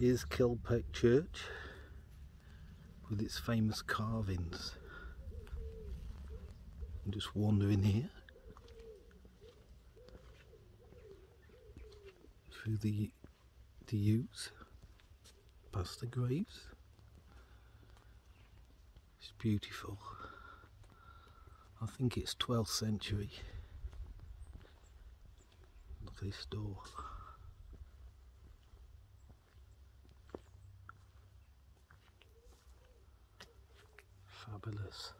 Here's Kilpeck Church with its famous carvings. I'm just wandering here through the yews, past the graves. It's beautiful. I think it's 12th century. Look at this door. Fabulous.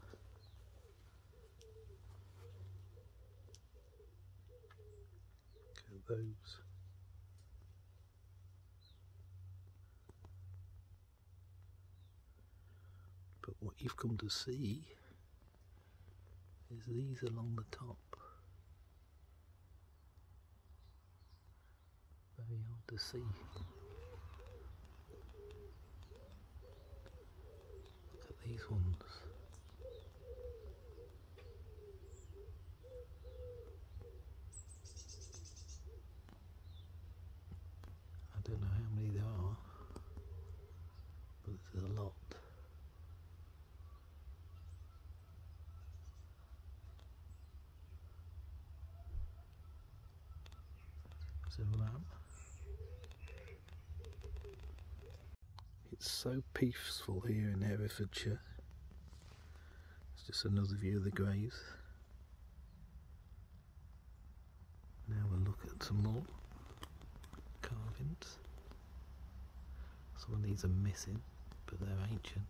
Look at those. But what you've come to see is these along the top. Very hard to see. Look at these ones. I don't know how many there are, but there's a lot. There's a ram. It's so peaceful here in Herefordshire. It's just another view of the graves. Now we'll look at some more carvings. Some of these are missing, but they're ancient.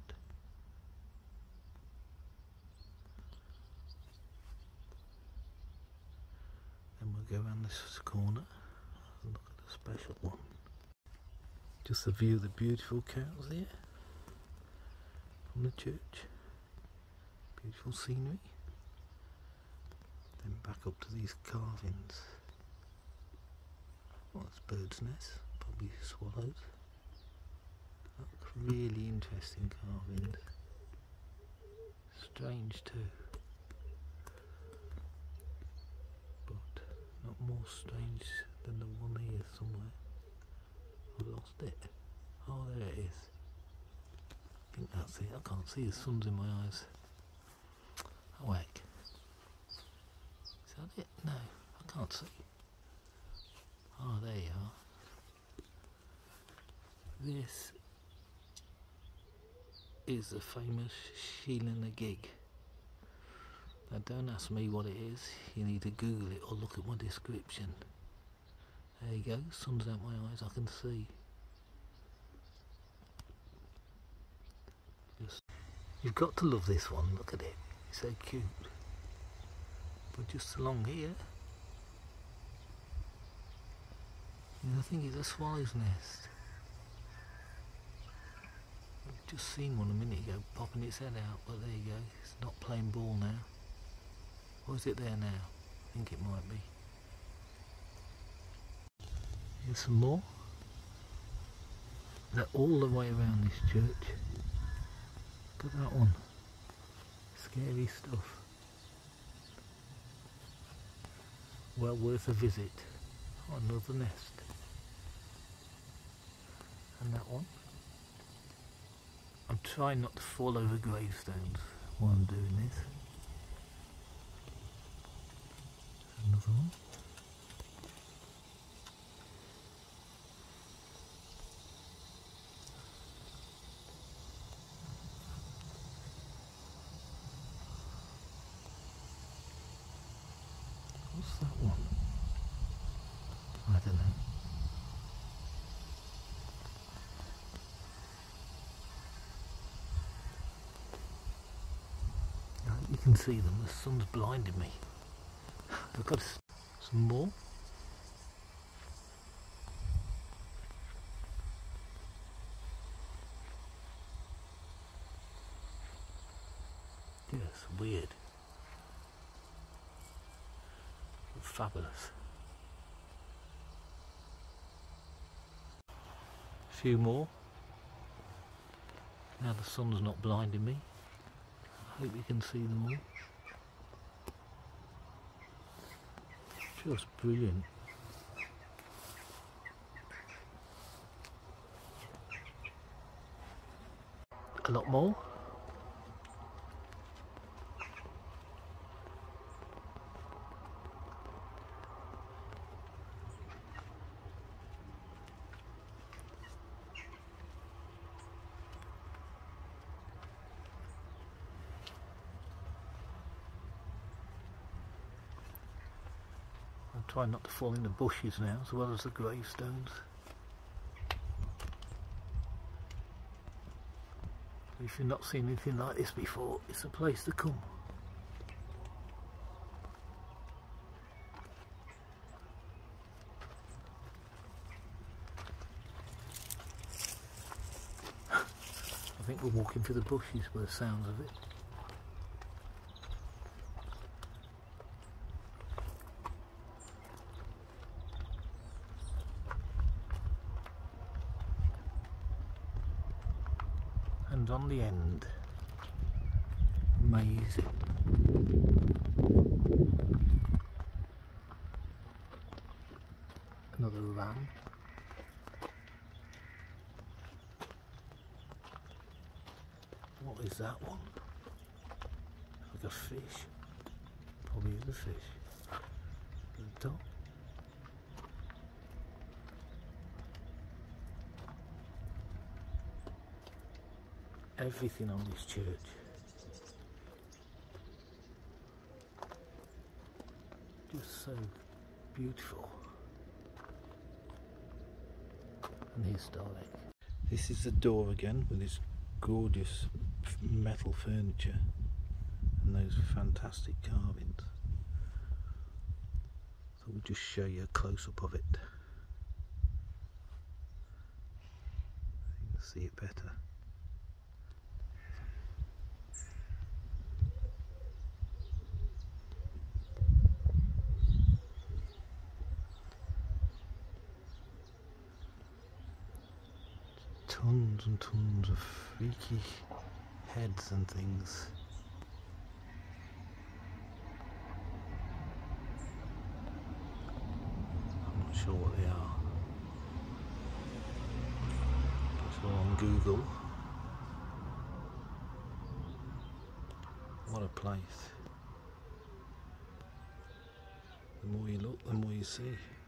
Then we'll go around this corner and look at a special one. Just a view of the beautiful cows here from the church. Beautiful scenery. Then back up to these carvings. Well, it's birds' nests, probably swallows. Look, really interesting carvings. Strange too, but not more strange than the one here somewhere. I've lost it. Oh, there it is. I think that's it. I can't see, the sun's in my eyes. Oh heck. Is that it? No, I can't see. Oh, there you are. This is the famous Sheela gig. Now don't ask me what it is, you need to Google it or look at my description. There you go, sun's out my eyes, I can see. You've got to love this one, look at it, it's so cute. But just along here, I think it's a swallow's nest. I've just seen one a minute ago popping its head out, but there you go, it's not playing ball now. Or is it there now? I think it might be. Here's some more. They're all the way around this church. Look at that one. Scary stuff. Well worth a visit. Oh, another nest. And that one. I'm trying not to fall over gravestones while I'm doing this. Another one. What's that one? I don't know. I hope you can see them, the sun's blinding me. I've got some more. Yes, weird. But fabulous. A few more. Now the sun's not blinding me. I hope you can see them all. Just brilliant. a lot more. I'm trying not to fall in the bushes now, as well as the gravestones. If you've not seen anything like this before, it's a place to come. I think we're walking through the bushes by the sounds of it. And on the end, amazing. Another ram. What is that one? Like a fish. Probably is a fish. The top. Everything on this church. Just so beautiful and historic. This is the door again with this gorgeous metal furniture and those fantastic carvings. So we'll just show you a close-up of it. You can see it better. Tons and tons of freaky heads and things. I'm not sure what they are. It's all on Google. What a place. The more you look, the more you see.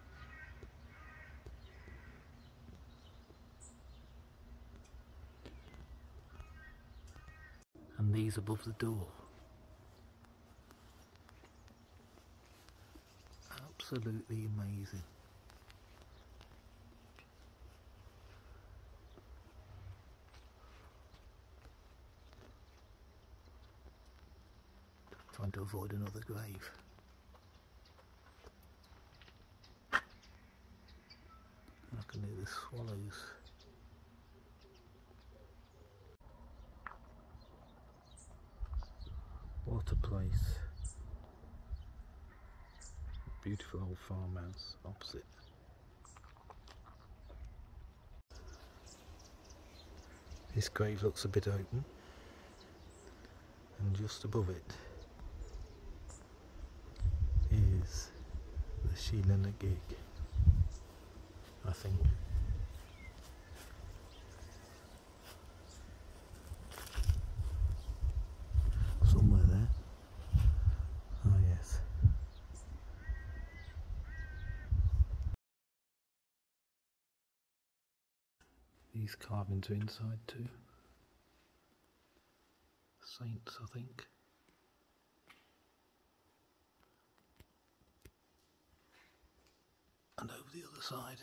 And these above the door. Absolutely amazing. Trying to avoid another grave. I can hear the swallows. What a place. Beautiful old farmhouse opposite. This grave looks a bit open, and just above it is the Sheela gig, I think. Somewhere there. Oh yes. These carvings are inside too. Saints, I think. And over the other side.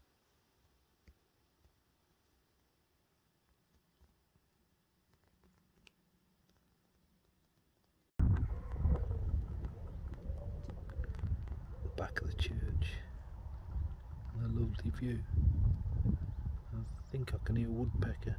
The back of the church. And a lovely view. I think I can hear a woodpecker.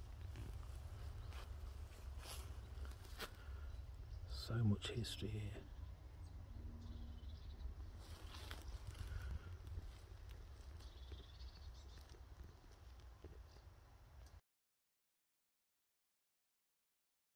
So much history here.